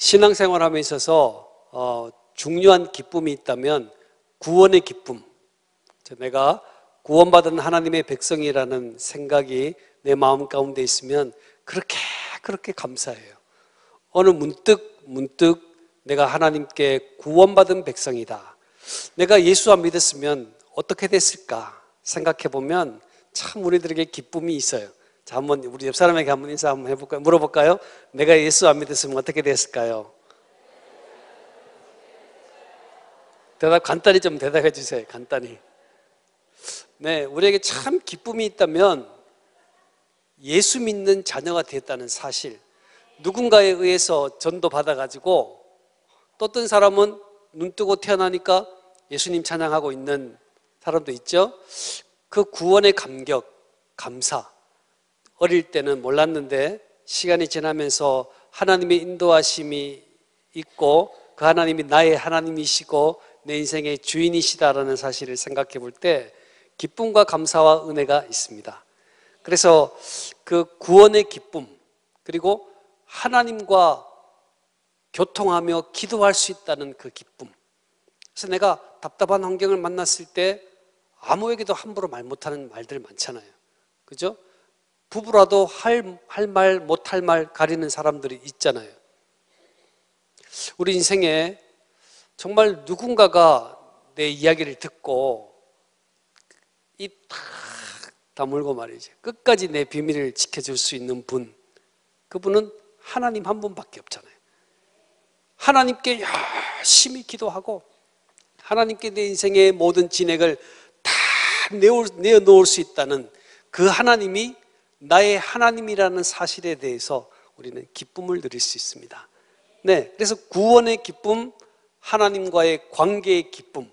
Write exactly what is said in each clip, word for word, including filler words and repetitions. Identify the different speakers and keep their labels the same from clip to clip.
Speaker 1: 신앙생활함에 있어서 어, 중요한 기쁨이 있다면 구원의 기쁨, 내가 구원받은 하나님의 백성이라는 생각이 내 마음 가운데 있으면 그렇게 그렇게 감사해요. 어느 문득 문득 내가 하나님께 구원받은 백성이다, 내가 예수 안 믿었으면 어떻게 됐을까 생각해 보면 참 우리들에게 기쁨이 있어요. 자, 한번 우리 옆 사람에게 한번 인사 한번 해볼까요? 물어볼까요? 내가 예수 안 믿었으면 어떻게 됐을까요? 대답 간단히 좀 대답해 주세요. 간단히. 네, 우리에게 참 기쁨이 있다면 예수 믿는 자녀가 되었다는 사실. 누군가에 의해서 전도 받아가지고 또 어떤 사람은 눈 뜨고 태어나니까 예수님 찬양하고 있는 사람도 있죠. 그 구원의 감격, 감사. 어릴 때는 몰랐는데 시간이 지나면서 하나님의 인도하심이 있고 그 하나님이 나의 하나님이시고 내 인생의 주인이시다라는 사실을 생각해 볼 때 기쁨과 감사와 은혜가 있습니다. 그래서 그 구원의 기쁨, 그리고 하나님과 교통하며 기도할 수 있다는 그 기쁨. 그래서 내가 답답한 환경을 만났을 때 아무에게도 함부로 말 못하는 말들 많잖아요. 그죠? 부부라도 할, 할 말, 못할 말 가리는 사람들이 있잖아요. 우리 인생에 정말 누군가가 내 이야기를 듣고 입 탁 다물고 말이지 끝까지 내 비밀을 지켜줄 수 있는 분, 그분은 하나님 한 분밖에 없잖아요. 하나님께 열심히 기도하고 하나님께 내 인생의 모든 진액을 다 내어놓을 수 있다는 그 하나님이 나의 하나님이라는 사실에 대해서 우리는 기쁨을 누릴 수 있습니다. 네, 그래서 구원의 기쁨, 하나님과의 관계의 기쁨,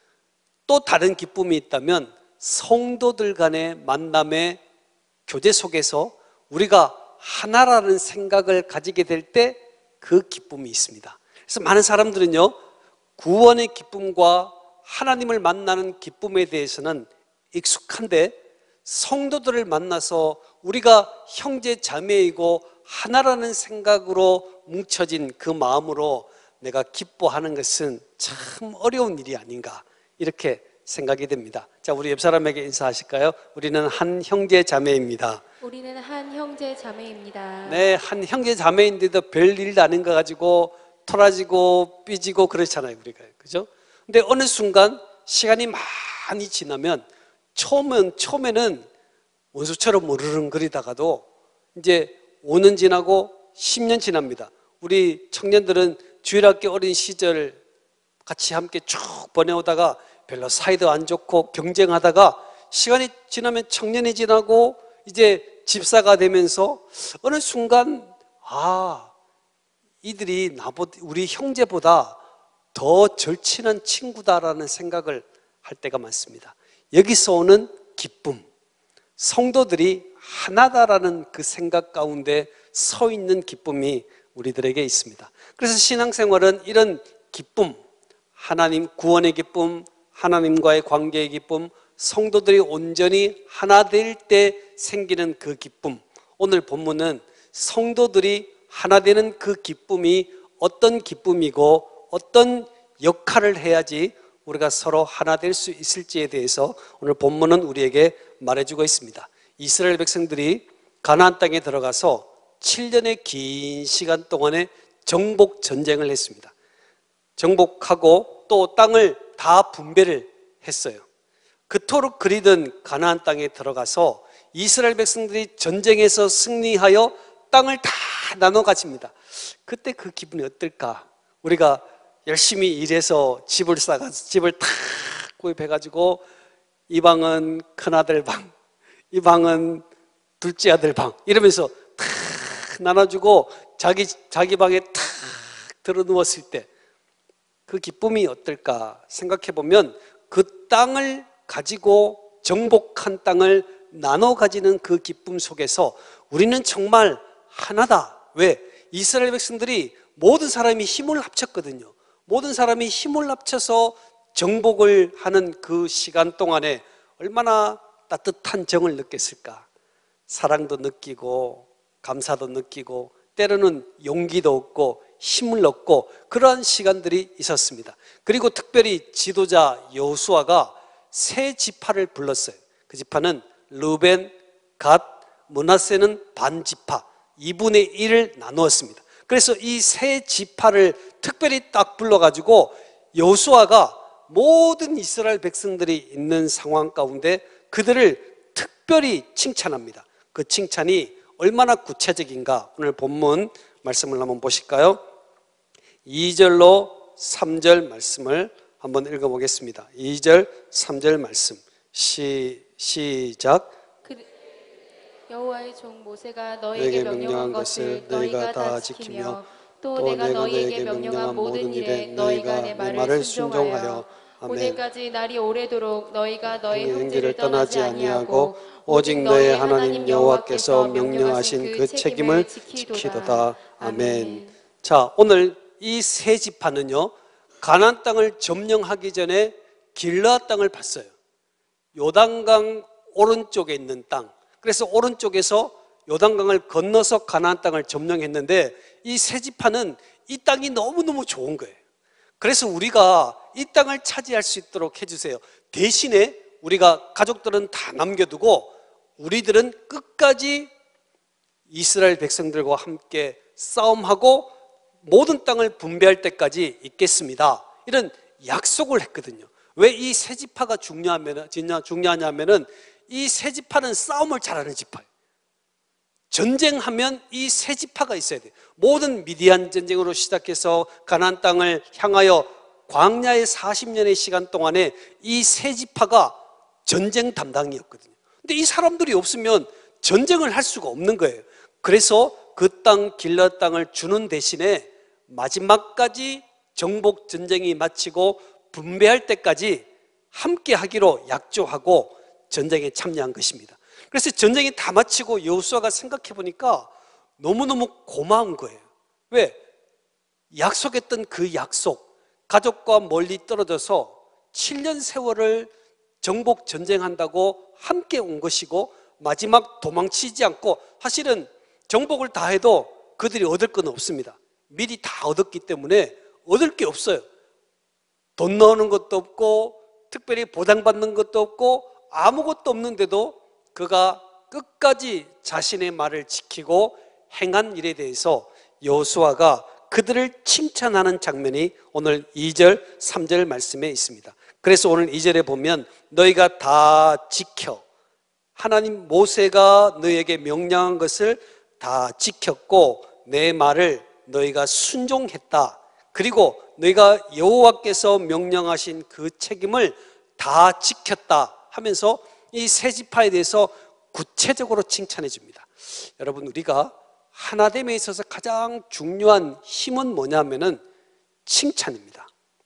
Speaker 1: 또 다른 기쁨이 있다면 성도들 간의 만남의 교제 속에서 우리가 하나라는 생각을 가지게 될 때 그 기쁨이 있습니다. 그래서 많은 사람들은요, 구원의 기쁨과 하나님을 만나는 기쁨에 대해서는 익숙한데 성도들을 만나서 우리가 형제 자매이고 하나라는 생각으로 뭉쳐진 그 마음으로 내가 기뻐하는 것은 참 어려운 일이 아닌가, 이렇게 생각이 됩니다. 자, 우리 옆 사람에게 인사하실까요? 우리는 한 형제 자매입니다.
Speaker 2: 우리는 한 형제 자매입니다.
Speaker 1: 네, 한 형제 자매인데도 별일 아닌 거 가지고 토라지고 삐지고 그렇잖아요, 우리가. 그죠? 근데 어느 순간 시간이 많이 지나면 처음은, 처음에는 원수처럼 으르렁거리다가도 이제 오 년 지나고 십 년 지납니다. 우리 청년들은 주일학교 어린 시절 같이 함께 쭉 보내오다가 별로 사이도 안 좋고 경쟁하다가 시간이 지나면 청년이 지나고 이제 집사가 되면서 어느 순간 아, 이들이 나보다, 우리 형제보다 더 절친한 친구다라는 생각을 할 때가 많습니다. 여기서 오는 기쁨, 성도들이 하나다라는 그 생각 가운데 서 있는 기쁨이 우리들에게 있습니다. 그래서 신앙생활은 이런 기쁨, 하나님 구원의 기쁨, 하나님과의 관계의 기쁨, 성도들이 온전히 하나 될 때 생기는 그 기쁨. 오늘 본문은 성도들이 하나 되는 그 기쁨이 어떤 기쁨이고 어떤 역할을 해야지 우리가 서로 하나 될 수 있을지에 대해서 오늘 본문은 우리에게 말해주고 있습니다. 이스라엘 백성들이 가나안 땅에 들어가서 칠 년의 긴 시간 동안에 정복 전쟁을 했습니다. 정복하고 또 땅을 다 분배를 했어요. 그토록 그리던 가나안 땅에 들어가서 이스라엘 백성들이 전쟁에서 승리하여 땅을 다 나눠 가집니다. 그때 그 기분이 어떨까? 우리가 열심히 일해서 집을 싸가지고 집을 다 구입해가지고 이 방은 큰아들 방, 이 방은 둘째 아들 방 이러면서 다 나눠주고 자기, 자기 방에 탁 들어 누웠을 때 그 기쁨이 어떨까 생각해 보면 그 땅을 가지고 정복한 땅을 나눠 가지는 그 기쁨 속에서 우리는 정말 하나다. 왜? 이스라엘 백성들이 모든 사람이 힘을 합쳤거든요. 모든 사람이 힘을 합쳐서 정복을 하는 그 시간 동안에 얼마나 따뜻한 정을 느꼈을까. 사랑도 느끼고 감사도 느끼고 때로는 용기도 얻고 힘을 얻고 그러한 시간들이 있었습니다. 그리고 특별히 지도자 여호수아가 세 지파를 불렀어요. 그 지파는 르벤, 갓, 므낫세는 반 지파 이분의 일을 나누었습니다. 그래서 이 세 지파를 특별히 딱 불러가지고 여호수아가 모든 이스라엘 백성들이 있는 상황 가운데 그들을 특별히 칭찬합니다. 그 칭찬이 얼마나 구체적인가 오늘 본문 말씀을 한번 보실까요? 이 절로 삼 절 말씀을 한번 읽어보겠습니다. 이 절, 삼 절 말씀 시, 시작.
Speaker 2: 여호와의 종 모세가 너에게 명령한 것을 너희가 다 지키며 또 내가 너희에게 명령한 모든 일에 너희가 내 말을 순종하여 오늘까지 날이 오래도록 너희가 너희 형제를 떠나지 아니하고 오직 너희 하나님 여호와께서 명령하신 그 책임을 지키도다. 아멘.
Speaker 1: 자, 오늘 이 세 지파는요 가나안 땅을 점령하기 전에 길르앗 땅을 봤어요. 요단강 오른쪽에 있는 땅. 그래서 오른쪽에서 요단강을 건너서 가나안 땅을 점령했는데 이 세 지파는 이 땅이 너무너무 좋은 거예요. 그래서 우리가 이 땅을 차지할 수 있도록 해주세요. 대신에 우리가 가족들은 다 남겨두고 우리들은 끝까지 이스라엘 백성들과 함께 싸움하고 모든 땅을 분배할 때까지 있겠습니다. 이런 약속을 했거든요. 왜 이 세 지파가 중요하면, 중요하냐면은 이 세 지파는 싸움을 잘하는 지파예요. 전쟁하면 이 세 지파가 있어야 돼요. 모든 미디안 전쟁으로 시작해서 가나안 땅을 향하여 광야의 사십 년의 시간 동안에 이 세 지파가 전쟁 담당이었거든요. 근데 이 사람들이 없으면 전쟁을 할 수가 없는 거예요. 그래서 그 땅 길르앗 땅을 주는 대신에 마지막까지 정복 전쟁이 마치고 분배할 때까지 함께 하기로 약조하고 전쟁에 참여한 것입니다. 그래서 전쟁이 다 마치고 여호수아가 생각해 보니까 너무너무 고마운 거예요. 왜? 약속했던 그 약속, 가족과 멀리 떨어져서 칠 년 세월을 정복 전쟁한다고 함께 온 것이고 마지막 도망치지 않고 사실은 정복을 다 해도 그들이 얻을 건 없습니다. 미리 다 얻었기 때문에 얻을 게 없어요. 돈 넣는 것도 없고 특별히 보장받는 것도 없고 아무것도 없는데도 그가 끝까지 자신의 말을 지키고 행한 일에 대해서 여호수아가 그들을 칭찬하는 장면이 오늘 이 절, 삼 절 말씀에 있습니다. 그래서 오늘 이 절에 보면 너희가 다 지켜 하나님 모세가 너희에게 명령한 것을 다 지켰고 내 말을 너희가 순종했다. 그리고 너희가 여호와께서 명령하신 그 책임을 다 지켰다 하면서 이 세 지파에 대해서 구체적으로 칭찬해 줍니다. 여러분, 우리가 하나됨에 있어서 가장 중요한 힘은 뭐냐면은 칭찬입니다.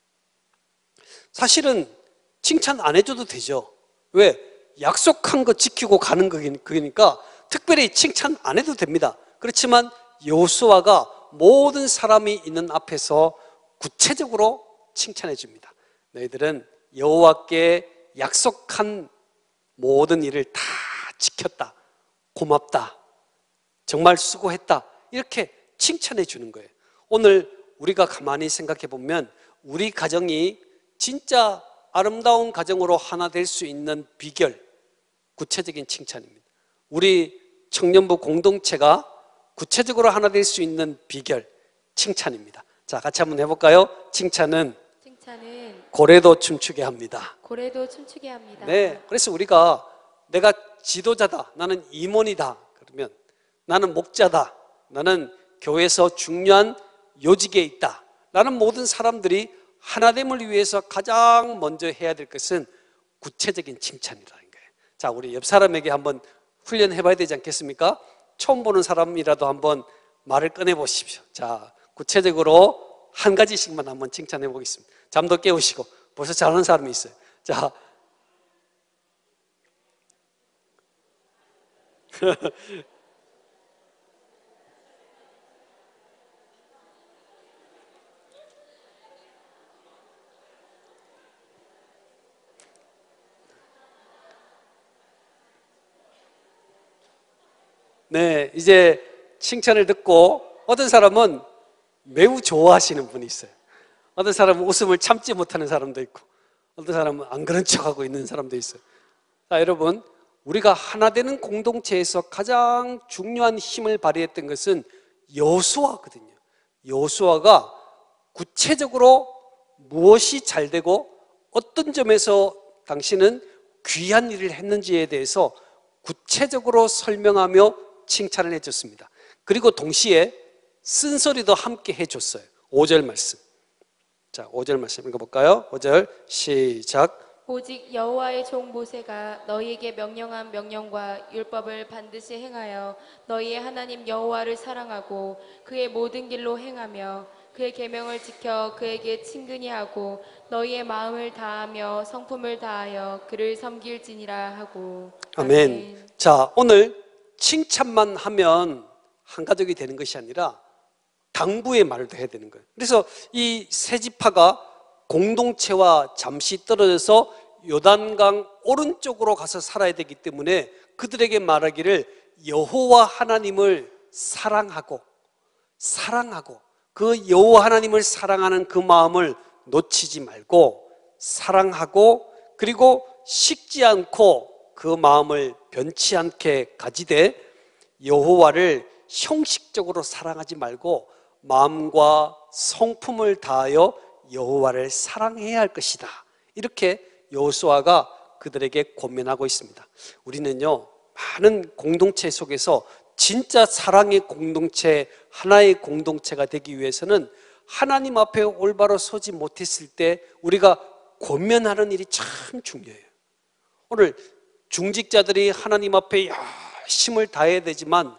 Speaker 1: 사실은 칭찬 안 해줘도 되죠. 왜? 약속한 거 지키고 가는 거니까 특별히 칭찬 안 해도 됩니다. 그렇지만 여호수아가 모든 사람이 있는 앞에서 구체적으로 칭찬해 줍니다. 너희들은 여호와께 약속한 모든 일을 다 지켰다. 고맙다. 정말 수고했다. 이렇게 칭찬해 주는 거예요. 오늘 우리가 가만히 생각해 보면 우리 가정이 진짜 아름다운 가정으로 하나 될 수 있는 비결, 구체적인 칭찬입니다. 우리 청년부 공동체가 구체적으로 하나 될 수 있는 비결, 칭찬입니다. 자, 같이 한번 해볼까요? 칭찬은
Speaker 2: 칭찬은
Speaker 1: 고래도 춤추게 합니다.
Speaker 2: 고래도 춤추게 합니다.
Speaker 1: 네, 그래서 우리가 내가 지도자다, 나는 임원이다 그러면 나는 목자다, 나는 교회에서 중요한 요직에 있다 라는 모든 사람들이 하나됨을 위해서 가장 먼저 해야 될 것은 구체적인 칭찬이라는 거예요. 자, 우리 옆 사람에게 한번 훈련해 봐야 되지 않겠습니까? 처음 보는 사람이라도 한번 말을 꺼내 보십시오. 자, 구체적으로 한 가지씩만 한번 칭찬해 보겠습니다. 잠도 깨우시고. 벌써 잘하는 사람이 있어요. 자, 네, 이제 칭찬을 듣고 어떤 사람은 매우 좋아하시는 분이 있어요. 어떤 사람은 웃음을 참지 못하는 사람도 있고, 어떤 사람은 안 그런 척하고 있는 사람도 있어요. 자, 여러분, 우리가 하나 되는 공동체에서 가장 중요한 힘을 발휘했던 것은 여호수아거든요. 여호수아가 구체적으로 무엇이 잘 되고 어떤 점에서 당신은 귀한 일을 했는지에 대해서 구체적으로 설명하며 칭찬을 해줬습니다. 그리고 동시에 쓴소리도 함께 해줬어요. 오 절 말씀. 자, 오 절 말씀 읽어볼까요? 오 절 시작.
Speaker 2: 오직 여호와의 종 모세가 너희에게 명령한 명령과 율법을 반드시 행하여 너희의 하나님 여호와를 사랑하고 그의 모든 길로 행하며 그의 계명을 지켜 그에게 친근히 하고 너희의 마음을 다하며 성품을 다하여 그를 섬길지니라 하고.
Speaker 1: 아멘.
Speaker 2: 아멘.
Speaker 1: 자, 오늘 칭찬만 하면 한 가족이 되는 것이 아니라 당부의 말도 해야 되는 거예요. 그래서 이 세 지파가 공동체와 잠시 떨어져서 요단강 오른쪽으로 가서 살아야 되기 때문에 그들에게 말하기를 여호와 하나님을 사랑하고 사랑하고 그 여호와 하나님을 사랑하는 그 마음을 놓치지 말고 사랑하고 그리고 식지 않고 그 마음을 변치 않게 가지되 여호와를 형식적으로 사랑하지 말고 마음과 성품을 다하여 여호와를 사랑해야 할 것이다. 이렇게 여호수아가 그들에게 권면하고 있습니다. 우리는요, 많은 공동체 속에서 진짜 사랑의 공동체, 하나의 공동체가 되기 위해서는 하나님 앞에 올바로 서지 못했을 때 우리가 권면하는 일이 참 중요해요. 오늘 중직자들이 하나님 앞에 열심을 다해야 되지만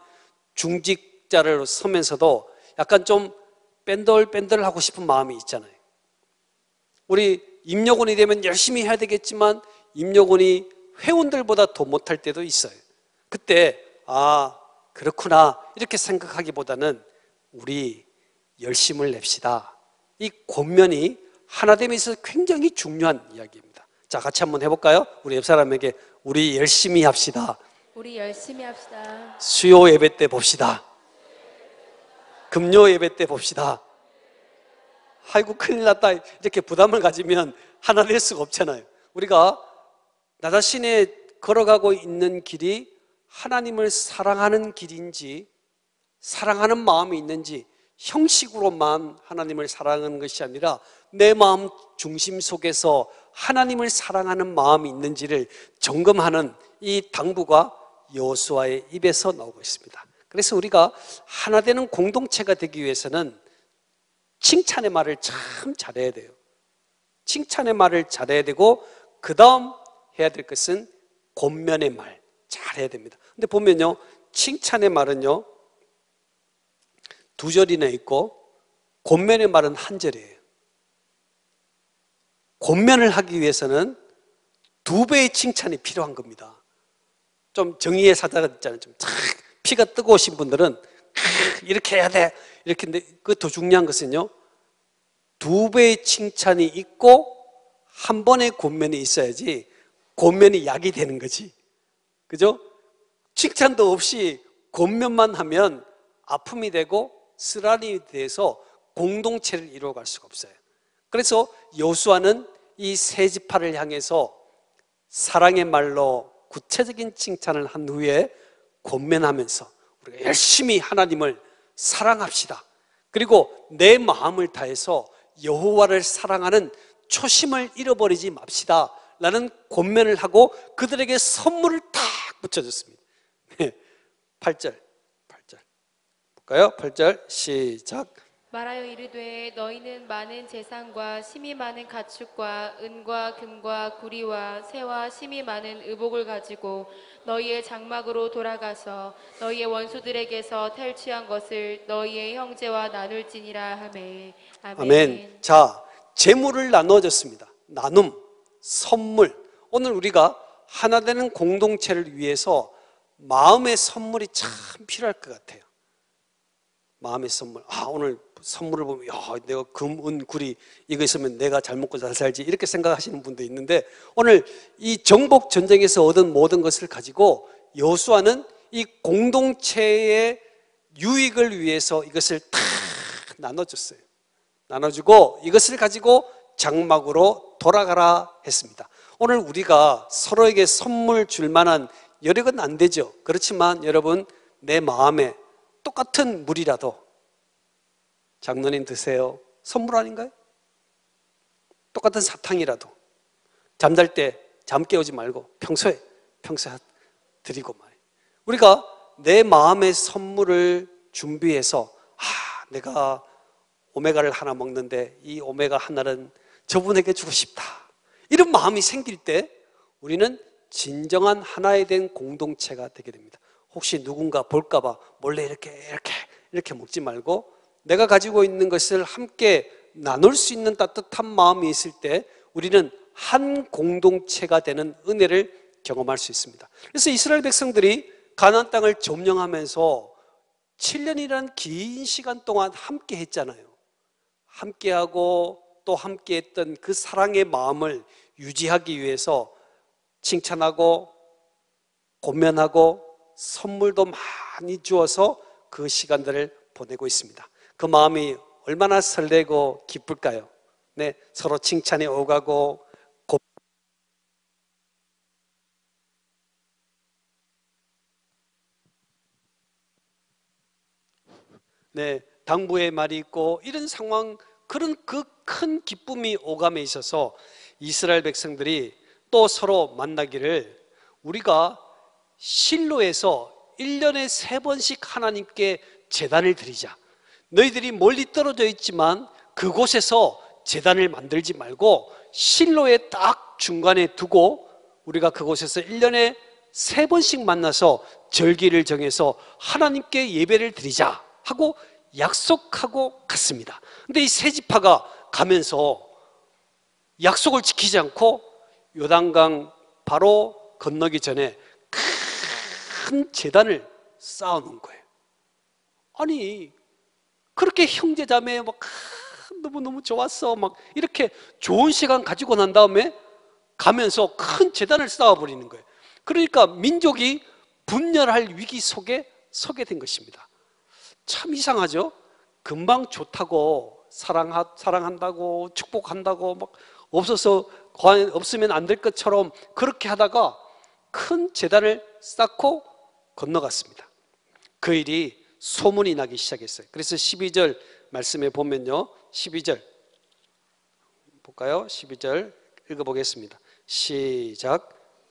Speaker 1: 중직자를 서면서도 약간 좀 뺀들뺀들하고 싶은 마음이 있잖아요. 우리 임력원이 되면 열심히 해야 되겠지만 임력원이 회원들보다 더 못할 때도 있어요. 그때 아 그렇구나 이렇게 생각하기보다는 우리 열심을 냅시다. 이 권면이 하나됨에 있어서 굉장히 중요한 이야기입니다. 자, 같이 한번 해볼까요? 우리 옆 사람에게 우리 열심히 합시다.
Speaker 2: 우리 열심히 합시다.
Speaker 1: 수요 예배 때 봅시다. 금요 예배 때 봅시다. 아이고 큰일 났다 이렇게 부담을 가지면 하나 될 수가 없잖아요. 우리가 나 자신의 걸어가고 있는 길이 하나님을 사랑하는 길인지 사랑하는 마음이 있는지 형식으로만 하나님을 사랑하는 것이 아니라 내 마음 중심 속에서 하나님을 사랑하는 마음이 있는지를 점검하는 이 당부가 여호수아의 입에서 나오고 있습니다. 그래서 우리가 하나 되는 공동체가 되기 위해서는 칭찬의 말을 참 잘해야 돼요. 칭찬의 말을 잘해야 되고 그 다음 해야 될 것은 권면의 말 잘해야 됩니다. 근데 보면요, 칭찬의 말은요 두 절이나 있고 권면의 말은 한 절이에요. 권면을 하기 위해서는 두 배의 칭찬이 필요한 겁니다. 좀 정의의 사자가 있잖아요. 좀 피가 뜨거우신 분들은 이렇게 해야 돼 이렇게. 근데 그 더 중요한 것은요, 두 배의 칭찬이 있고 한 번의 권면이 있어야지 권면이 약이 되는 거지. 그죠? 칭찬도 없이 권면만 하면 아픔이 되고 쓰라림이 돼서 공동체를 이루어갈 수가 없어요. 그래서 여호수아는 이 세 지파를 향해서 사랑의 말로 구체적인 칭찬을 한 후에 권면하면서 우리가 열심히 하나님을 사랑합시다. 그리고 내 마음을 다해서 여호와를 사랑하는 초심을 잃어버리지 맙시다 라는 권면을 하고 그들에게 선물을 딱 붙여줬습니다. 네, 팔 절 팔 절 볼까요? 팔 절 시작.
Speaker 2: 말하여 이르되 너희는 많은 재산과 심이 많은 가축과 은과 금과 구리와 새와 심이 많은 의복을 가지고 너희의 장막으로 돌아가서 너희의 원수들에게서 탈취한 것을 너희의 형제와 나눌지니라 하매. 아멘.
Speaker 1: 아멘. 자, 재물을 나눠줬습니다. 나눔, 선물. 오늘 우리가 하나 되는 공동체를 위해서 마음의 선물이 참 필요할 것 같아요. 마음의 선물. 아, 오늘 선물을 보면 야, 내가 금, 은, 구리 이거 있으면 내가 잘 먹고 잘 살지 이렇게 생각하시는 분도 있는데 오늘 이 정복 전쟁에서 얻은 모든 것을 가지고 여호수아는 이 공동체의 유익을 위해서 이것을 다 나눠줬어요. 나눠주고 이것을 가지고 장막으로 돌아가라 했습니다. 오늘 우리가 서로에게 선물 줄 만한 여력은 안 되죠. 그렇지만 여러분, 내 마음에 똑같은 물이라도 장로님 드세요. 선물 아닌가요? 똑같은 사탕이라도 잠잘 때 잠 깨우지 말고 평소에 평소에 드리고 말이에요. 우리가 내 마음의 선물을 준비해서 아, 내가 오메가를 하나 먹는데 이 오메가 하나는 저분에게 주고 싶다, 이런 마음이 생길 때 우리는 진정한 하나에 된 공동체가 되게 됩니다. 혹시 누군가 볼까 봐 몰래 이렇게 이렇게 이렇게 먹지 말고 내가 가지고 있는 것을 함께 나눌 수 있는 따뜻한 마음이 있을 때 우리는 한 공동체가 되는 은혜를 경험할 수 있습니다. 그래서 이스라엘 백성들이 가나안 땅을 점령하면서 칠 년이라는 긴 시간 동안 함께 했잖아요. 함께하고 또 함께했던 그 사랑의 마음을 유지하기 위해서 칭찬하고 권면하고 선물도 많이 주어서 그 시간들을 보내고 있습니다. 그 마음이 얼마나 설레고 기쁠까요? 네, 서로 칭찬이 오가고 고... 네, 당부의 말이 있고 이런 상황, 그런 그 큰 기쁨이 오감에 있어서 이스라엘 백성들이 또 서로 만나기를 우리가 실로에서 일 년에 세 번씩 하나님께 제단을 드리자. 너희들이 멀리 떨어져 있지만 그곳에서 제단을 만들지 말고 실로에 딱 중간에 두고 우리가 그곳에서 일 년에 세 번씩 만나서 절기를 정해서 하나님께 예배를 드리자 하고 약속하고 갔습니다. 근데 이 세 지파가 가면서 약속을 지키지 않고 요단강 바로 건너기 전에 큰 제단을 쌓아놓은 거예요. 아니, 그렇게 형제자매 막 너무너무 좋았어 막 이렇게 좋은 시간 가지고 난 다음에 가면서 큰 제단을 쌓아버리는 거예요. 그러니까 민족이 분열할 위기 속에 서게 된 것입니다. 참 이상하죠? 금방 좋다고 사랑하, 사랑한다고 축복한다고 막 없어서 없으면 안 될 것처럼 그렇게 하다가 큰 제단을 쌓고 건너갔습니다. 그 일이 소문이 나기 시작했어요. 그래서 십이 절 말씀에 보면요, 십이 절 볼까요? 십이 절 읽어보겠습니다. 시작.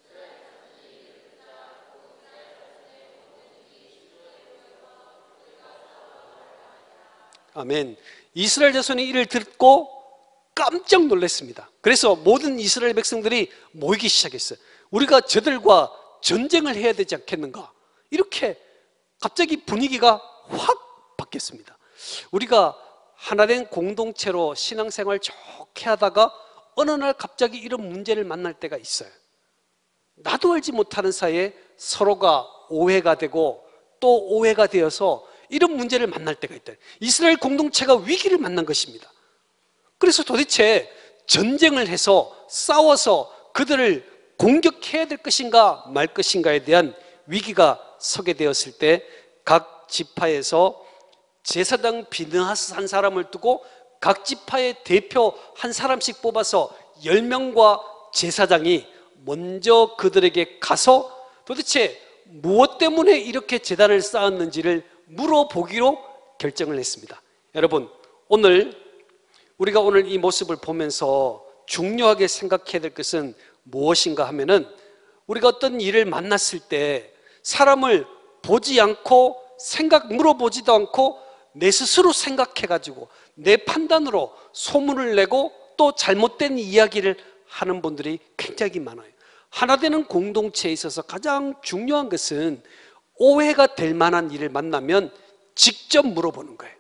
Speaker 1: 아멘. 이스라엘 자손이 이를 듣고 깜짝 놀랐습니다. 그래서 모든 이스라엘 백성들이 모이기 시작했어요. 우리가 저들과 전쟁을 해야 되지 않겠는가? 이렇게 갑자기 분위기가 확 바뀌었습니다. 우리가 하나된 공동체로 신앙생활 좋게 하다가 어느 날 갑자기 이런 문제를 만날 때가 있어요. 나도 알지 못하는 사이에 서로가 오해가 되고 또 오해가 되어서 이런 문제를 만날 때가 있다. 이스라엘 공동체가 위기를 만난 것입니다. 그래서 도대체 전쟁을 해서 싸워서 그들을 공격해야 될 것인가 말 것인가에 대한 위기가 서게 되었을 때 각 지파에서 제사장 비느하스 한 사람을 두고 각 지파의 대표 한 사람씩 뽑아서 열 명과 제사장이 먼저 그들에게 가서 도대체 무엇 때문에 이렇게 제단을 쌓았는지를 물어보기로 결정을 했습니다. 여러분, 오늘 우리가 오늘 이 모습을 보면서 중요하게 생각해야 될 것은 무엇인가 하면은 우리가 어떤 일을 만났을 때 사람을 보지 않고 생각 물어보지도 않고 내 스스로 생각해가지고 내 판단으로 소문을 내고 또 잘못된 이야기를 하는 분들이 굉장히 많아요. 하나 되는 공동체에 있어서 가장 중요한 것은 오해가 될 만한 일을 만나면 직접 물어보는 거예요.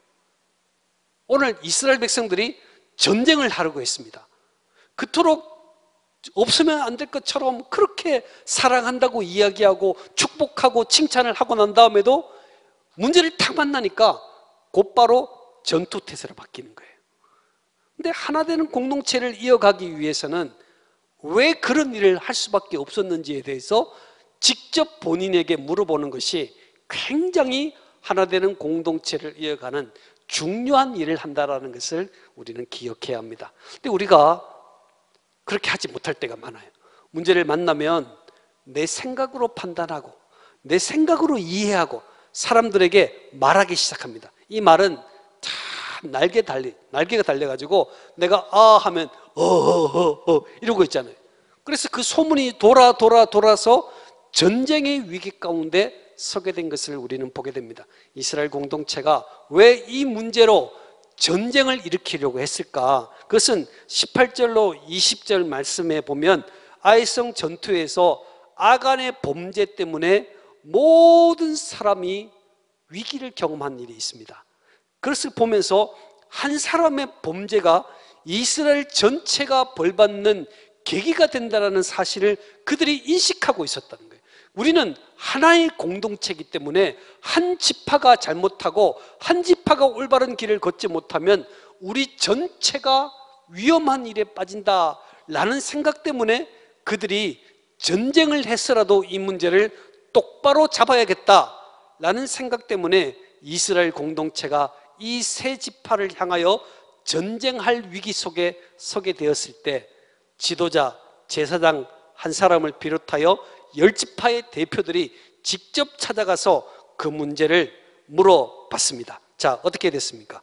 Speaker 1: 오늘 이스라엘 백성들이 전쟁을 하려고 했습니다. 그토록 없으면 안 될 것처럼 그렇게 사랑한다고 이야기하고 축복하고 칭찬을 하고 난 다음에도 문제를 탁 만나니까 곧바로 전투태세로 바뀌는 거예요. 근데 하나 되는 공동체를 이어가기 위해서는 왜 그런 일을 할 수밖에 없었는지에 대해서 직접 본인에게 물어보는 것이 굉장히 하나 되는 공동체를 이어가는 중요한 일을 한다는 것을 우리는 기억해야 합니다. 근데 우리가 그렇게 하지 못할 때가 많아요. 문제를 만나면 내 생각으로 판단하고 내 생각으로 이해하고 사람들에게 말하기 시작합니다. 이 말은 참 날개 달리, 날개가 달려가지고 내가 아 하면 어어어 어, 어, 이러고 있잖아요. 그래서 그 소문이 돌아 돌아 돌아서 전쟁의 위기 가운데 서게 된 것을 우리는 보게 됩니다. 이스라엘 공동체가 왜 이 문제로 전쟁을 일으키려고 했을까? 그것은 십팔 절로 이십 절 말씀에 보면 아이성 전투에서 아간의 범죄 때문에 모든 사람이 위기를 경험한 일이 있습니다. 그것을 보면서 한 사람의 범죄가 이스라엘 전체가 벌받는 계기가 된다는 사실을 그들이 인식하고 있었다는 거예요. 우리는 하나의 공동체이기 때문에 한 지파가 잘못하고 한 지파가 올바른 길을 걷지 못하면 우리 전체가 위험한 일에 빠진다라는 생각 때문에 그들이 전쟁을 해서라도 이 문제를 똑바로 잡아야겠다라는 생각 때문에 이스라엘 공동체가 이 세 지파를 향하여 전쟁할 위기 속에 서게 되었을 때 지도자, 제사장 한 사람을 비롯하여 열 지파의 대표들이 직접 찾아가서 그 문제를 물어봤습니다. 자, 어떻게 됐습니까?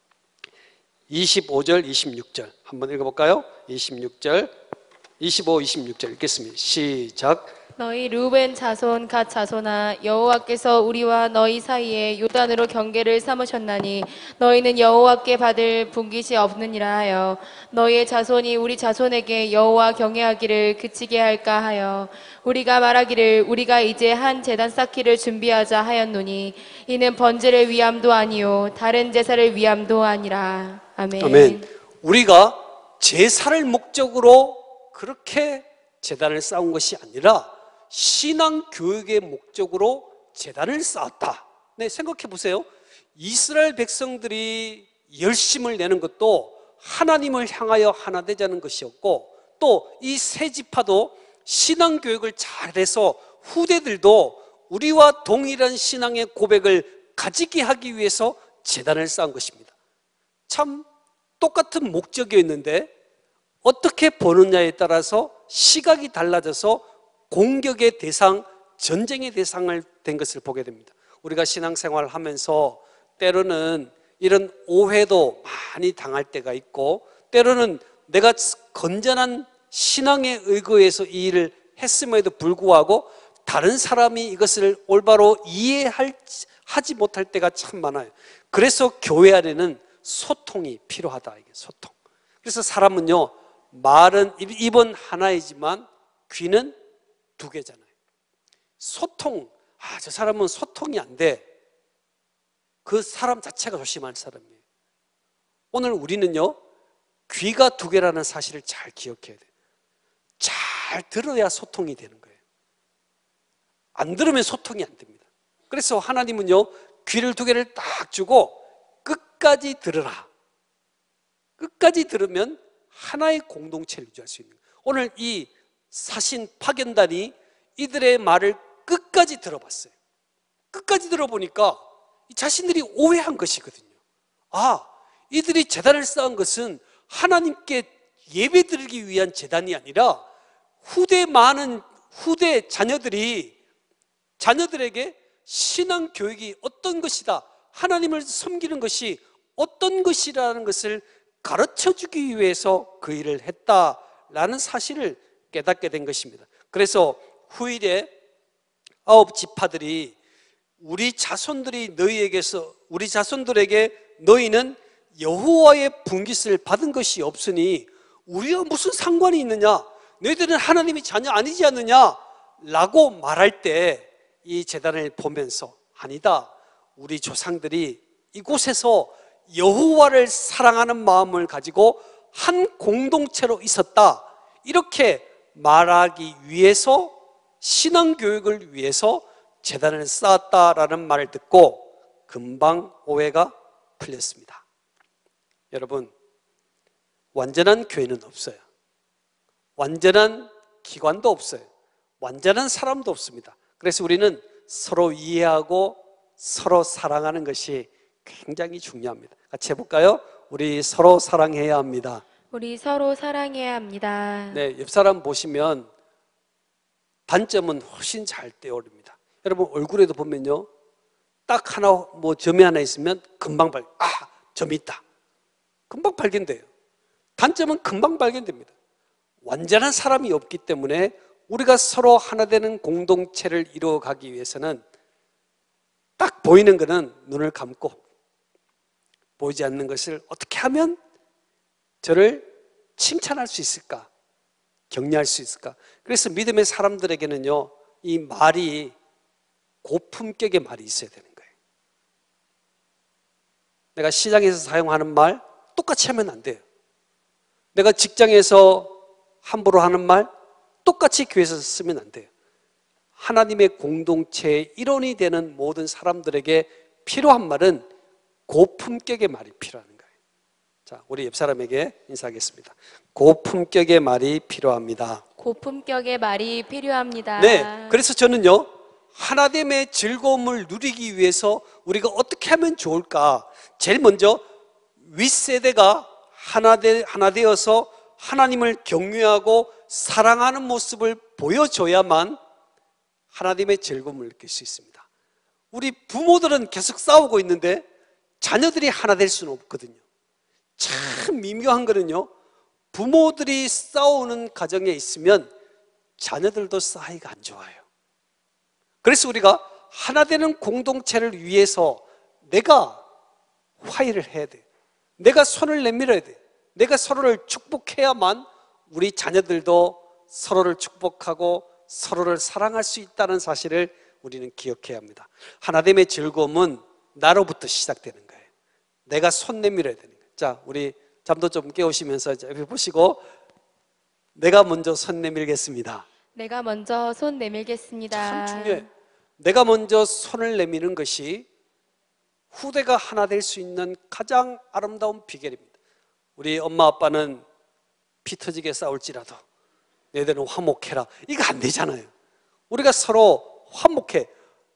Speaker 1: 이십오 절, 이십육 절 한번 읽어볼까요? 이십육 절, 이십오, 이십육 절 읽겠습니다. 시작.
Speaker 2: 너희 르우벤 자손 갓 자손아, 여호와께서 우리와 너희 사이에 요단으로 경계를 삼으셨나니 너희는 여호와께 받을 분깃이 없느니라 하여 너희의 자손이 우리 자손에게 여호와 경외하기를 그치게 할까 하여 우리가 말하기를 우리가 이제 한 제단 쌓기를 준비하자 하였노니 이는 번제를 위함도 아니요 다른 제사를 위함도 아니라. 아멘.
Speaker 1: 아멘. 우리가 제사를 목적으로 그렇게 제단을 쌓은 것이 아니라 신앙 교육의 목적으로 제단을 쌓았다. 네, 생각해 보세요. 이스라엘 백성들이 열심을 내는 것도 하나님을 향하여 하나 되자는 것이었고, 또 이 세 지파도 신앙 교육을 잘해서 후대들도 우리와 동일한 신앙의 고백을 가지게 하기 위해서 제단을 쌓은 것입니다. 참 똑같은 목적이었는데 어떻게 보느냐에 따라서 시각이 달라져서 공격의 대상, 전쟁의 대상을 된 것을 보게 됩니다. 우리가 신앙생활을 하면서 때로는 이런 오해도 많이 당할 때가 있고, 때로는 내가 건전한 신앙에 의거해서 이 일을 했음에도 불구하고 다른 사람이 이것을 올바로 이해하지 못할 때가 참 많아요. 그래서 교회 안에는 소통이 필요하다. 이게 소통. 그래서 사람은요, 말은 입은 하나이지만 귀는 두 개잖아요. 소통, 아, 저 사람은 소통이 안 돼. 그 사람 자체가 조심할 사람이에요. 오늘 우리는요, 귀가 두 개라는 사실을 잘 기억해야 돼요. 잘 들어야 소통이 되는 거예요. 안 들으면 소통이 안 됩니다. 그래서 하나님은요, 귀를 두 개를 딱 주고 끝까지 들으라. 끝까지 들으면 하나의 공동체를 유지할 수 있는 거예요. 오늘 이 사신 파견단이 이들의 말을 끝까지 들어봤어요. 끝까지 들어보니까 자신들이 오해한 것이거든요. 아, 이들이 제단을 쌓은 것은 하나님께 예배드리기 위한 제단이 아니라 후대 많은 후대 자녀들이 자녀들에게 신앙 교육이 어떤 것이다, 하나님을 섬기는 것이 어떤 것이라는 것을 가르쳐주기 위해서 그 일을 했다라는 사실을 깨닫게 된 것입니다. 그래서 후일에 아홉 지파들이 우리 자손들이 너희에게서 우리 자손들에게 너희는 여호와의 분깃을 받은 것이 없으니 우리와 무슨 상관이 있느냐, 너희들은 하나님의 자녀 아니지 않느냐 라고 말할 때 이 제단을 보면서 아니다, 우리 조상들이 이곳에서 여호와를 사랑하는 마음을 가지고 한 공동체로 있었다, 이렇게 말하기 위해서 신앙교육을 위해서 제단을 쌓았다라는 말을 듣고 금방 오해가 풀렸습니다. 여러분, 완전한 교회는 없어요. 완전한 기관도 없어요. 완전한 사람도 없습니다. 그래서 우리는 서로 이해하고 서로 사랑하는 것이 굉장히 중요합니다. 같이 해볼까요? 우리 서로 사랑해야 합니다.
Speaker 2: 우리 서로 사랑해야 합니다.
Speaker 1: 네, 옆 사람 보시면 단점은 훨씬 잘 떼어옵니다. 여러분 얼굴에도 보면요, 딱 하나 뭐 점이 하나 있으면 금방 발, 아 점이 있다. 금방 발견돼요. 단점은 금방 발견됩니다. 완전한 사람이 없기 때문에 우리가 서로 하나 되는 공동체를 이루어가기 위해서는 딱 보이는 것은 눈을 감고 보이지 않는 것을 어떻게 하면 저를 칭찬할 수 있을까? 격려할 수 있을까? 그래서 믿음의 사람들에게는요, 이 말이 고품격의 말이 있어야 되는 거예요. 내가 시장에서 사용하는 말 똑같이 하면 안 돼요. 내가 직장에서 함부로 하는 말 똑같이 교회에서 쓰면 안 돼요. 하나님의 공동체의 일원이 되는 모든 사람들에게 필요한 말은 고품격의 말이 필요한 거예요. 자, 우리 옆 사람에게 인사하겠습니다. 고품격의 말이 필요합니다.
Speaker 2: 고품격의 말이 필요합니다.
Speaker 1: 네, 그래서 저는요, 하나됨의 즐거움을 누리기 위해서 우리가 어떻게 하면 좋을까? 제일 먼저 윗세대가 하나, 되, 하나 되어서 하나님을 경외하고 사랑하는 모습을 보여줘야만 하나님의 즐거움을 느낄 수 있습니다. 우리 부모들은 계속 싸우고 있는데 자녀들이 하나 될 수는 없거든요. 참 미묘한 거는요, 부모들이 싸우는 가정에 있으면 자녀들도 사이가 안 좋아요. 그래서 우리가 하나 되는 공동체를 위해서 내가 화해를 해야 돼요. 내가 손을 내밀어야 돼요. 내가 서로를 축복해야만 우리 자녀들도 서로를 축복하고 서로를 사랑할 수 있다는 사실을 우리는 기억해야 합니다. 하나됨의 즐거움은 나로부터 시작되는 거예요. 내가 손 내밀어야 되는 거예요. 자, 우리 잠도 좀 깨우시면서 옆에 보시고, 내가 먼저 손 내밀겠습니다.
Speaker 2: 내가 먼저 손 내밀겠습니다.
Speaker 1: 참 중요해요. 내가 먼저 손을 내미는 것이 후대가 하나 될 수 있는 가장 아름다운 비결입니다. 우리 엄마 아빠는 피 터지게 싸울지라도 너희들은 화목해라, 이거 안 되잖아요. 우리가 서로 화목해,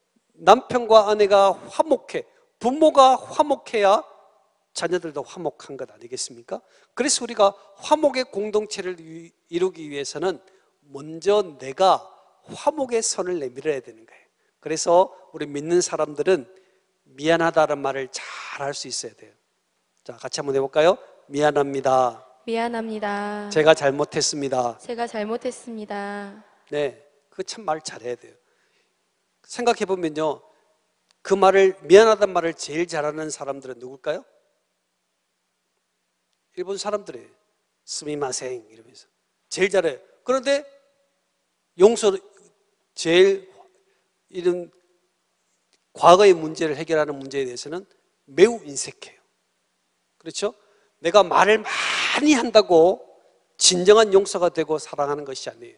Speaker 1: 남편과 아내가 화목해, 부모가 화목해야 자녀들도 화목한 것 아니겠습니까? 그래서 우리가 화목의 공동체를 이루기 위해서는 먼저 내가 화목의 선을 내밀어야 되는 거예요. 그래서 우리 믿는 사람들은 미안하다는 말을 잘 할 수 있어야 돼요. 자, 같이 한번 해볼까요? 미안합니다.
Speaker 2: 미안합니다.
Speaker 1: 제가 잘못했습니다.
Speaker 2: 제가 잘못했습니다.
Speaker 1: 네, 그 참 말 잘해야 돼요. 생각해 보면요, 그 말을, 미안하다는 말을 제일 잘하는 사람들은 누굴까요? 일본 사람들이에요. 스미마생 이러면서 제일 잘해요. 그런데 용서, 제일 이런 과거의 문제를 해결하는 문제에 대해서는 매우 인색해요. 그렇죠? 내가 말을 많이 한다고 진정한 용서가 되고 사랑하는 것이 아니에요.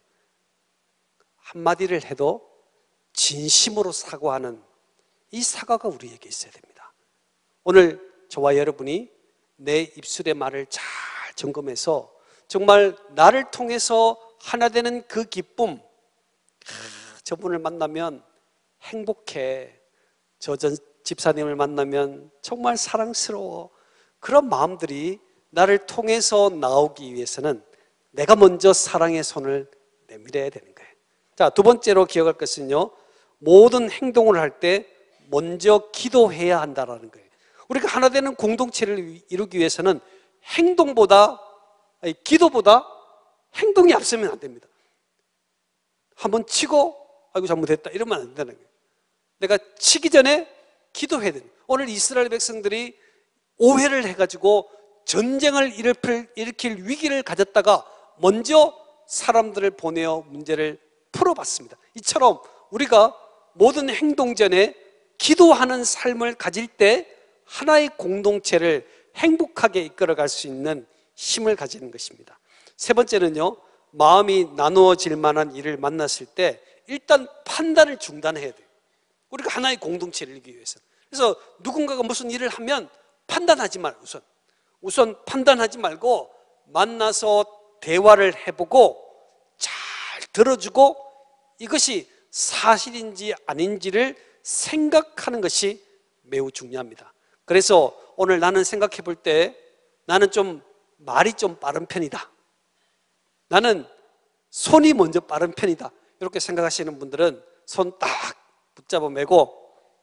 Speaker 1: 한마디를 해도 진심으로 사과하는 이 사과가 우리에게 있어야 됩니다. 오늘 저와 여러분이 내 입술의 말을 잘 점검해서 정말 나를 통해서 하나 되는 그 기쁨, 저분을 만나면 행복해, 저 전 집사님을 만나면 정말 사랑스러워, 그런 마음들이 나를 통해서 나오기 위해서는 내가 먼저 사랑의 손을 내밀어야 되는 거예요. 자, 두 번째로 기억할 것은요, 모든 행동을 할 때 먼저 기도해야 한다는 거예요. 우리가 하나 되는 공동체를 이루기 위해서는 행동보다, 아니, 기도보다 행동이 앞서면 안 됩니다. 한번 치고 아이고 잘못했다 이러면 안 되는 거예요. 내가 치기 전에 기도해야 돼요. 오늘 이스라엘 백성들이 오해를 해가지고 전쟁을 일으킬, 일으킬 위기를 가졌다가 먼저 사람들을 보내어 문제를 풀어봤습니다. 이처럼 우리가 모든 행동 전에 기도하는 삶을 가질 때 하나의 공동체를 행복하게 이끌어갈 수 있는 힘을 가지는 것입니다. 세 번째는요, 마음이 나누어질 만한 일을 만났을 때 일단 판단을 중단해야 돼요. 우리가 하나의 공동체를 이루기 위해서. 그래서 누군가가 무슨 일을 하면 판단하지 말, 우선 우선 판단하지 말고 만나서 대화를 해보고 잘 들어주고 이것이 사실인지 아닌지를 생각하는 것이 매우 중요합니다. 그래서 오늘 나는 생각해 볼 때 나는 좀 말이 좀 빠른 편이다, 나는 손이 먼저 빠른 편이다, 이렇게 생각하시는 분들은 손 딱 붙잡아 매고,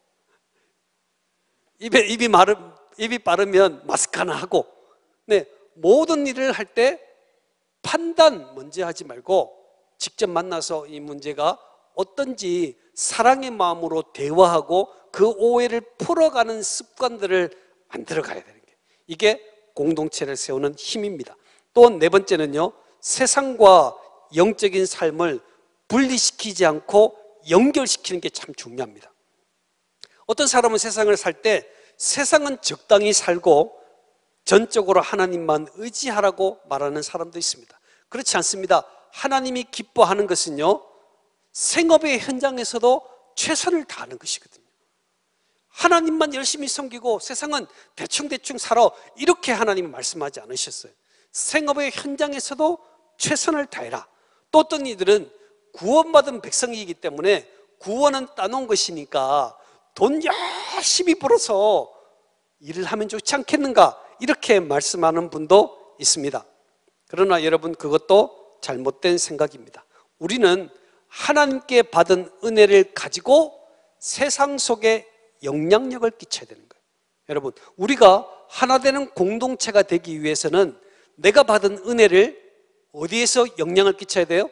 Speaker 1: 입에, 입이 마르, 입이 빠르면 마스크 하나 하고, 네, 모든 일을 할 때 판단 먼저 하지 말고 직접 만나서 이 문제가 어떤지 사랑의 마음으로 대화하고 그 오해를 풀어가는 습관들을 만들어 가야 되는 게, 이게 공동체를 세우는 힘입니다. 또 네 번째는요, 세상과 영적인 삶을 분리시키지 않고 연결시키는 게 참 중요합니다. 어떤 사람은 세상을 살 때 세상은 적당히 살고 전적으로 하나님만 의지하라고 말하는 사람도 있습니다. 그렇지 않습니다. 하나님이 기뻐하는 것은요, 생업의 현장에서도 최선을 다하는 것이거든요. 하나님만 열심히 섬기고 세상은 대충대충 살아, 이렇게 하나님은 말씀하지 않으셨어요. 생업의 현장에서도 최선을 다해라. 또 어떤 이들은 구원받은 백성이기 때문에 구원은 따놓은 것이니까 돈 열심히 벌어서 일을 하면 좋지 않겠는가, 이렇게 말씀하는 분도 있습니다. 그러나 여러분, 그것도 잘못된 생각입니다. 우리는 하나님께 받은 은혜를 가지고 세상 속에 영향력을 끼쳐야 되는 거예요. 여러분, 우리가 하나 되는 공동체가 되기 위해서는 내가 받은 은혜를 어디에서 영향을 끼쳐야 돼요?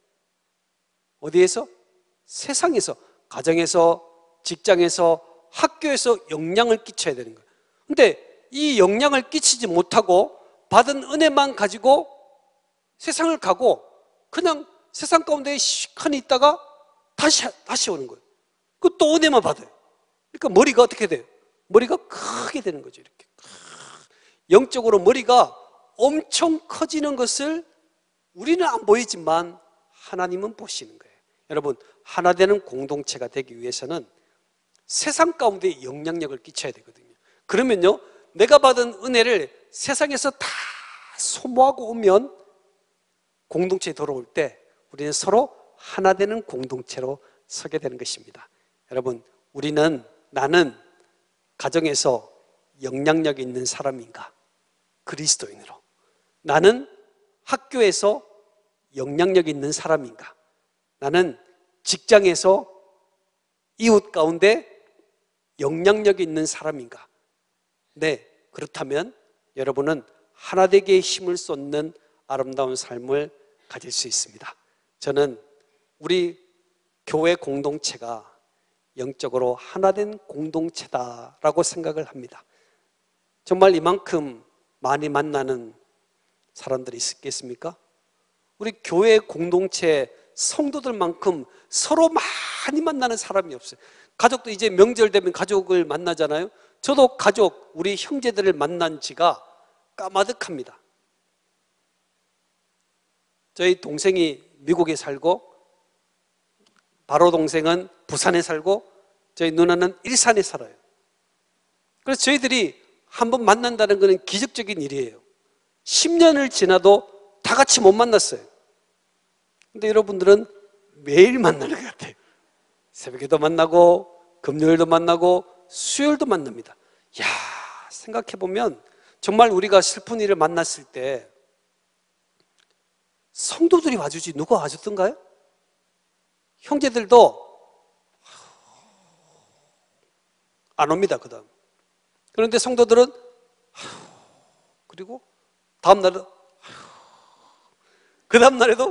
Speaker 1: 어디에서? 세상에서, 가정에서, 직장에서, 학교에서 영향을 끼쳐야 되는 거예요. 근데 이 영향을 끼치지 못하고 받은 은혜만 가지고 세상을 가고 그냥 세상 가운데 시커니 있다가 다시, 다시 오는 거예요. 그 또 은혜만 받아요. 그러니까 머리가 어떻게 돼요? 머리가 크게 되는 거죠. 이렇게 영적으로 머리가 엄청 커지는 것을 우리는 안 보이지만 하나님은 보시는 거예요. 여러분, 하나 되는 공동체가 되기 위해서는 세상 가운데 영향력을 끼쳐야 되거든요. 그러면요, 내가 받은 은혜를 세상에서 다 소모하고 오면 공동체에 돌아올 때 우리는 서로 하나 되는 공동체로 서게 되는 것입니다. 여러분, 우리는, 나는 가정에서 영향력 있는 사람인가? 그리스도인으로. 나는 학교에서 영향력 있는 사람인가? 나는 직장에서 이웃 가운데 영향력 있는 사람인가? 네, 그렇다면 여러분은 하나 되기에 힘을 쏟는 아름다운 삶을 가질 수 있습니다. 저는 우리 교회 공동체가 영적으로 하나된 공동체다라고 생각을 합니다. 정말 이만큼 많이 만나는 사람들이 있겠습니까? 우리 교회 공동체 성도들만큼 서로 많이 만나는 사람이 없어요. 가족도 이제 명절 되면 가족을 만나잖아요. 저도 가족, 우리 형제들을 만난 지가 까마득합니다. 저희 동생이 미국에 살고, 바로 동생은 부산에 살고, 저희 누나는 일산에 살아요. 그래서 저희들이 한번 만난다는 것은 기적적인 일이에요. 십 년을 지나도 다 같이 못 만났어요. 근데 여러분들은 매일 만나는 것 같아요. 새벽에도 만나고, 금요일도 만나고, 수요일도 만납니다. 야, 생각해보면 정말 우리가 슬픈 일을 만났을 때 성도들이 와주지 누가 와줬던가요? 형제들도 안 옵니다. 그 다음. 그런데 성도들은 그리고 다음 날은 그 다음 날에도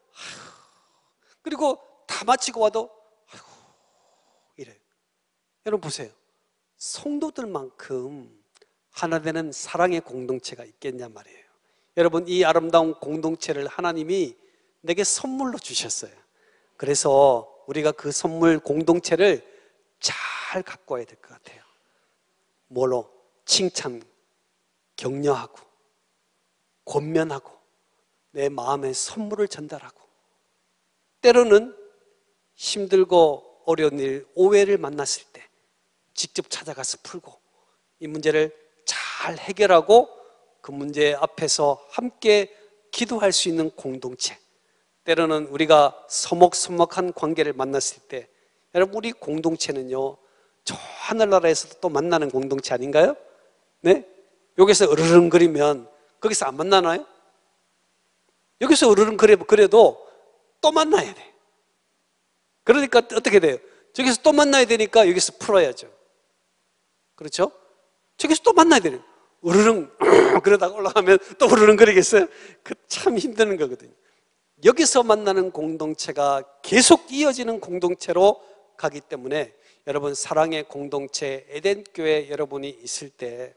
Speaker 1: 그리고 다 마치고 와도 이래요. 여러분 보세요. 성도들만큼 하나 되는 사랑의 공동체가 있겠냐 말이에요. 여러분, 이 아름다운 공동체를 하나님이 내게 선물로 주셨어요. 그래서 우리가 그 선물 공동체를 잘 갖고 와야 될 것 같아요. 뭘로? 칭찬, 격려하고, 권면하고, 내 마음의 선물을 전달하고, 때로는 힘들고 어려운 일, 오해를 만났을 때 직접 찾아가서 풀고, 이 문제를 잘 해결하고 그 문제 앞에서 함께 기도할 수 있는 공동체. 때로는 우리가 서먹서먹한 관계를 만났을 때, 여러분, 우리 공동체는요 저 하늘나라에서도 또 만나는 공동체 아닌가요? 네? 여기서 으르렁거리면 거기서 안 만나나요? 여기서 으르렁거려도 또 만나야 돼. 그러니까 어떻게 돼요? 저기서 또 만나야 되니까 여기서 풀어야죠. 그렇죠? 저기서 또 만나야 되는 으르렁 그러다가 올라가면 또 으르렁거리겠어요? 그 참 힘든 거거든요. 여기서 만나는 공동체가 계속 이어지는 공동체로 가기 때문에 여러분 사랑의 공동체 에덴교회 여러분이 있을 때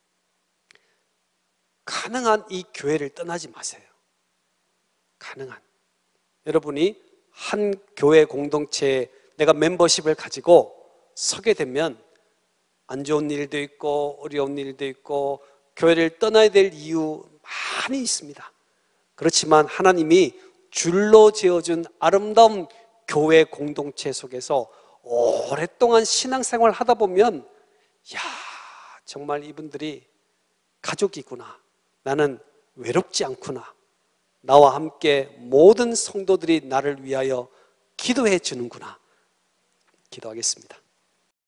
Speaker 1: 가능한 이 교회를 떠나지 마세요. 가능한 여러분이 한 교회 공동체에 내가 멤버십을 가지고 서게 되면 안 좋은 일도 있고 어려운 일도 있고 교회를 떠나야 될 이유 많이 있습니다. 그렇지만 하나님이 줄로 지어준 아름다운 교회 공동체 속에서 오랫동안 신앙생활을 하다 보면 야 정말 이분들이 가족이구나. 나는 외롭지 않구나. 나와 함께 모든 성도들이 나를 위하여 기도해 주는구나. 기도하겠습니다.